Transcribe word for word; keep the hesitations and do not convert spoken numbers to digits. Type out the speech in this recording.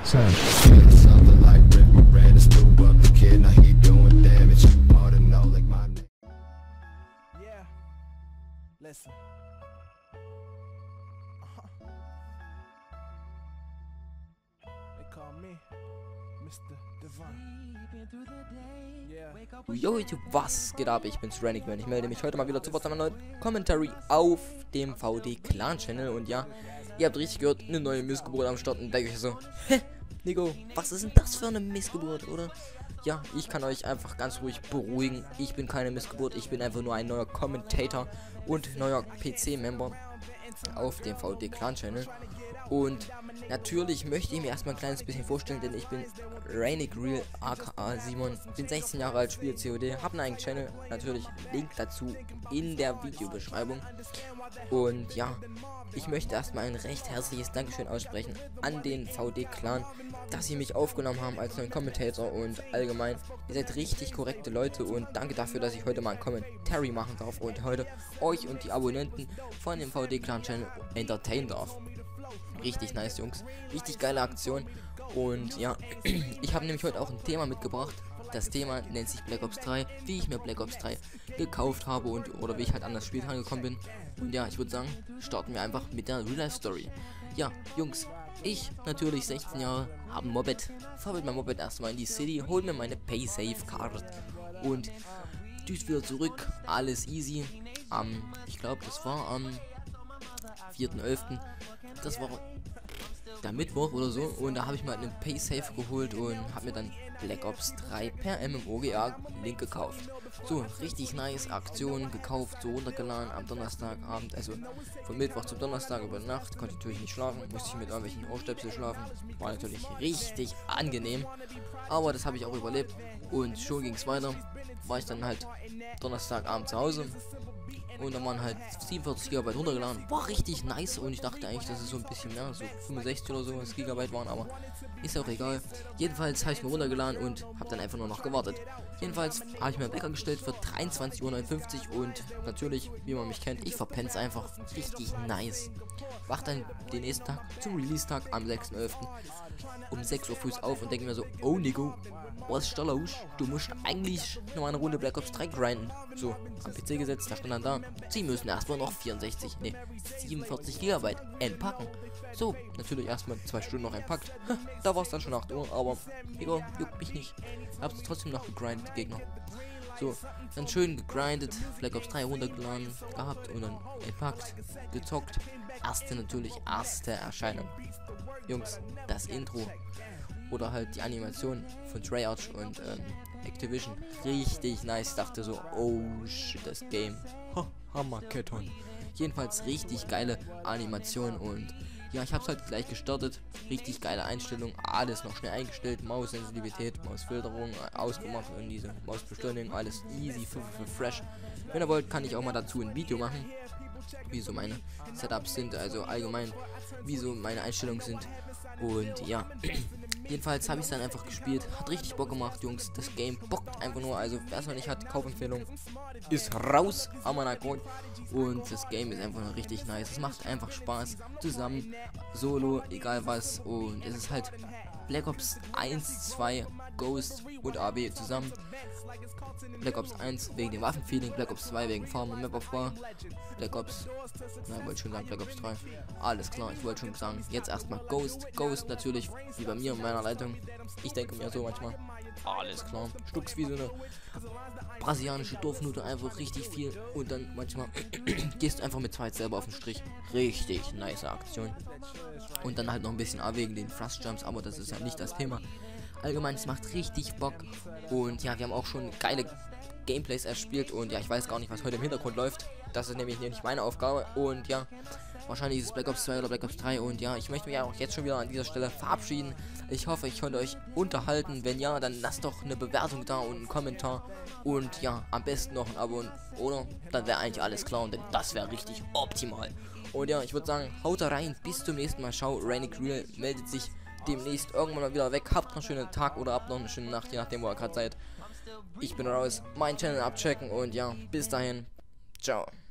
Sam. Something like Rick Moranis threw up the kid, now he doing damage. Hard to know like my name. Yeah, listen. Uh-huh. They call me Mister Divine. Yeah. Yo YouTube, was geht ab? Ich bin's Renegman. Ich melde mich heute mal wieder zu Wort zu einem neuen Commentary auf dem V D Clan Channel. Und ja, ihr habt richtig gehört, eine neue Missgeburt am Start. Und denke ich so, hä, Nico, was ist denn das für eine Missgeburt, oder? Ja, ich kann euch einfach ganz ruhig beruhigen. Ich bin keine Missgeburt, ich bin einfach nur ein neuer Commentator und neuer P C-Member auf dem V D Clan Channel. Und natürlich möchte ich mir erstmal ein kleines bisschen vorstellen, denn ich bin Renegreal aka Simon, bin sechzehn Jahre alt, spiele C O D, habe einen eigenen Channel, natürlich Link dazu in der Videobeschreibung. Und ja, ich möchte erstmal ein recht herzliches Dankeschön aussprechen an den V D Clan, dass sie mich aufgenommen haben als neuen Commentator und allgemein, ihr seid richtig korrekte Leute und danke dafür, dass ich heute mal ein Commentary machen darf und heute euch und die Abonnenten von dem V D Clan Channel entertainen darf. Richtig nice, Jungs. Richtig geile Aktion. Und ja, ich habe nämlich heute auch ein Thema mitgebracht. Das Thema nennt sich Black Ops drei, wie ich mir Black Ops drei gekauft habe und oder wie ich halt an das Spiel rangekommen bin. Und ja, ich würde sagen, starten wir einfach mit der Real-Life-Story. Ja, Jungs, ich, natürlich sechzehn Jahre, habe ein Moped. Fahre mit meinem Moped erstmal in die City, hol mir meine Paysafe-Card und düst wieder zurück. Alles easy. Am, ich glaube, das war am vierten elften Das war der Mittwoch oder so. Und da habe ich mal einen Paysafe geholt und habe mir dann Black Ops drei per M M O G A Link gekauft. So, richtig nice Aktion gekauft, so runtergeladen am Donnerstagabend, also von Mittwoch zum Donnerstag über Nacht. Konnte natürlich nicht schlafen, musste ich mit irgendwelchen Ohrstöpsel schlafen. War natürlich richtig angenehm, aber das habe ich auch überlebt. Und schon ging es weiter. War ich dann halt Donnerstagabend zu Hause. Und dann waren halt siebenundvierzig Gigabyte runtergeladen. War richtig nice. Und ich dachte eigentlich, dass es so ein bisschen mehr, so fünfundsechzig oder so Gigabyte waren. Aber ist auch egal. Jedenfalls habe ich mir runtergeladen und habe dann einfach nur noch gewartet. Jedenfalls habe ich mir einen Wecker gestellt für dreiundzwanzig Uhr neunundfünfzig. Und natürlich, wie man mich kennt, ich verpenne es einfach. Richtig nice. Wach dann den nächsten Tag zum Release-Tag am sechsten elften um sechs Uhr früh auf und denke mir so, oh Nico, was ist da los? Du musst eigentlich noch eine Runde Black Ops drei grinden. So, am P C gesetzt, da stand dann da, sie müssen erstmal noch vierundsechzig, ne, siebenundvierzig Gigabyte entpacken. So, natürlich erstmal zwei Stunden noch entpackt. Da war es dann schon acht Uhr, aber egal, juckt mich nicht. Hab's trotzdem noch gegrindet, die Gegner. So, dann schön gegrindet, Black Ops drei runtergeladen gehabt und dann entpackt, gezockt. Erste natürlich, erste Erscheinung. Jungs, das Intro oder halt die Animation von Treyarch und ähm, Activision, richtig nice. Ich dachte so, oh shit, das Game, ha, Hammerketon. Jedenfalls richtig geile Animation und ja, ich hab's halt gleich gestartet. Richtig geile Einstellung, alles noch schnell eingestellt, Maussensitivität, Mausfilterung ausgemacht und diese Mausbeschleunigung, alles easy, für, für fresh. Wenn ihr wollt, kann ich auch mal dazu ein Video machen, wie so meine Setups sind, also allgemein, wie so meine Einstellungen sind. Und ja, jedenfalls habe ich es dann einfach gespielt. Hat richtig Bock gemacht, Jungs. Das Game bockt einfach nur. Also, wer es noch nicht hat, Kaufempfehlung ist raus an meiner Account. Und das Game ist einfach nur richtig nice. Es macht einfach Spaß. Zusammen, solo, egal was. Und es ist halt Black Ops eins, zwei, Ghost und A B zusammen. Black Ops eins wegen dem Waffenfeeling, Black Ops zwei wegen Farm und Map of War, Black Ops, nein, wollte schon sagen Black Ops drei, alles klar, ich wollte schon sagen, jetzt erstmal Ghost, Ghost natürlich, wie bei mir in meiner Leitung, ich denke mir so manchmal, alles klar, Stucks wie so eine brasilianische Dorfnute, einfach richtig viel und dann manchmal gehst du einfach mit zwei selber auf den Strich, richtig nice Aktion und dann halt noch ein bisschen A wegen den Thrust Jumps, aber das ist ja nicht das Thema. Allgemein, es macht richtig Bock und ja, wir haben auch schon geile Gameplays erspielt und ja, ich weiß gar nicht, was heute im Hintergrund läuft. Das ist nämlich nicht meine Aufgabe und ja, wahrscheinlich ist es Black Ops zwei oder Black Ops drei und ja, ich möchte mich auch jetzt schon wieder an dieser Stelle verabschieden. Ich hoffe, ich konnte euch unterhalten. Wenn ja, dann lasst doch eine Bewertung da und einen Kommentar und ja, am besten noch ein Abo, oder? Dann wäre eigentlich alles klar und das wäre richtig optimal. Und ja, ich würde sagen, haut da rein, bis zum nächsten Mal. Schau, Renegreal meldet sich demnächst irgendwann mal wieder weg. Habt noch einen schönen Tag oder habt noch eine schöne Nacht, je nachdem, wo ihr gerade seid. Ich bin raus. Mein Channel abchecken und ja, bis dahin. Ciao.